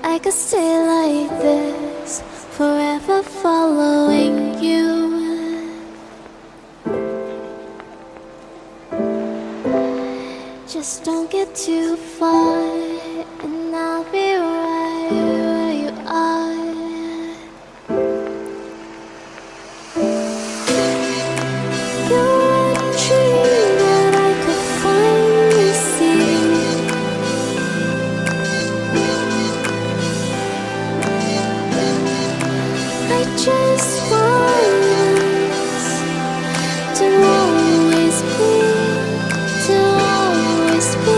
I could stay like this, forever following you. Just don't get too far, and I'll be right where you are. You're a dream that I could finally see. I just want us to always be, to always be.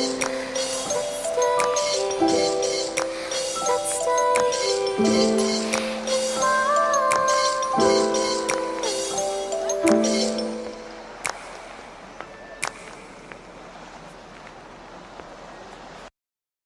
Let's stay.